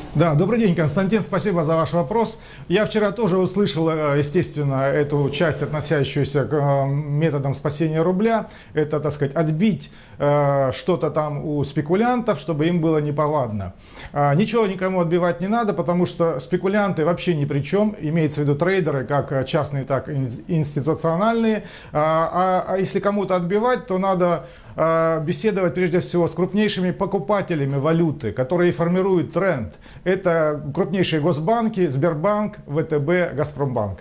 Да, добрый день, Константин, спасибо за ваш вопрос. Я вчера тоже услышал, естественно, эту часть, относящуюся к методам спасения рубля. Это, так сказать, отбить что-то там у спекулянтов, чтобы им было неповадно. Ничего никому отбивать не надо, потому что спекулянты вообще ни при чем. Имеется в виду трейдеры, как частные, так и институциональные. А если кому-то отбивать, то надо беседовать прежде всего с крупнейшими покупателями валюты, которые формируют тренд. Это крупнейшие госбанки: Сбербанк, ВТБ, Газпромбанк.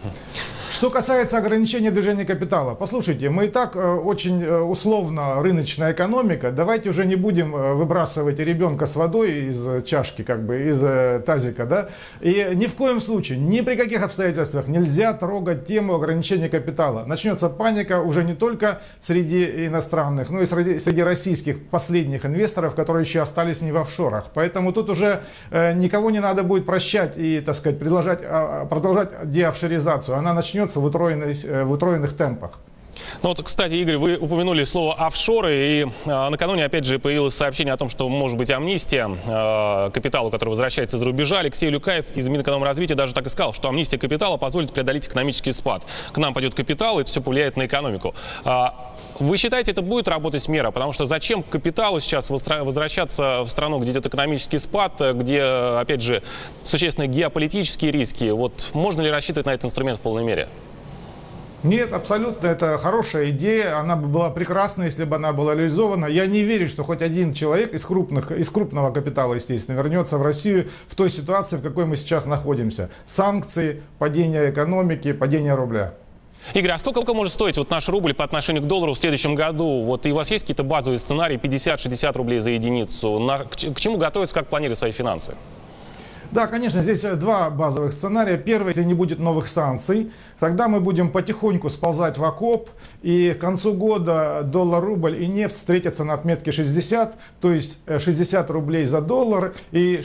Что касается ограничения движения капитала, послушайте, мы и так очень условно рыночная экономика, давайте уже не будем выбрасывать ребенка с водой из чашки, как бы из тазика, да, и ни в коем случае, ни при каких обстоятельствах нельзя трогать тему ограничения капитала. Начнется паника уже не только среди иностранных, но и среди российских последних инвесторов, которые еще остались не в офшорах. Поэтому тут уже никого не надо будет прощать и, так сказать, продолжать деофшоризацию. Она начнется в утроенных темпах. Ну вот, кстати, Игорь, вы упомянули слово «офшоры», и накануне, опять же, появилось сообщение о том, что может быть амнистия капиталу, который возвращается из-за рубежа. Алексей Люкаев из Минэкономразвития даже так и сказал, что амнистия капитала позволит преодолеть экономический спад. К нам пойдет капитал, и это все повлияет на экономику. Вы считаете, это будет работать мера? Потому что зачем капиталу сейчас возвращаться в страну, где идет экономический спад, где, опять же, существенные геополитические риски? Вот можно ли рассчитывать на этот инструмент в полной мере? Нет, абсолютно, это хорошая идея, она бы была прекрасна, если бы она была реализована. Я не верю, что хоть один человек из крупного капитала, естественно, вернется в Россию в той ситуации, в какой мы сейчас находимся. Санкции, падение экономики, падение рубля. Игорь, а сколько может стоить вот наш рубль по отношению к доллару в следующем году? Вот и у вас есть какие-то базовые сценарии, 50-60 рублей за единицу? К чему готовиться, как планировать свои финансы? Да, конечно, здесь два базовых сценария. Первый: если не будет новых санкций, тогда мы будем потихоньку сползать в окоп, и к концу года доллар, рубль и нефть встретятся на отметке 60, то есть 60 рублей за доллар и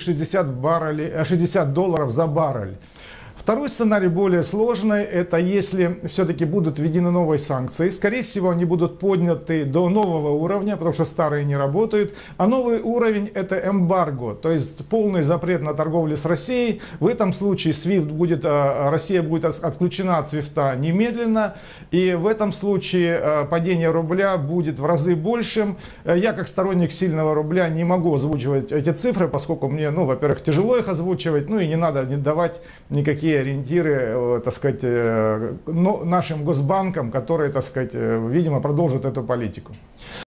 60 долларов за баррель. Второй сценарий более сложный, это если все-таки будут введены новые санкции. Скорее всего, они будут подняты до нового уровня, потому что старые не работают. А новый уровень — это эмбарго, то есть полный запрет на торговлю с Россией. В этом случае Россия будет отключена от SWIFT немедленно. И в этом случае падение рубля будет в разы большим. Я, как сторонник сильного рубля, не могу озвучивать эти цифры, поскольку мне, во-первых, тяжело их озвучивать, и не надо давать никакие ориентиры, так сказать, нашим госбанкам, которые, так сказать, видимо, продолжат эту политику.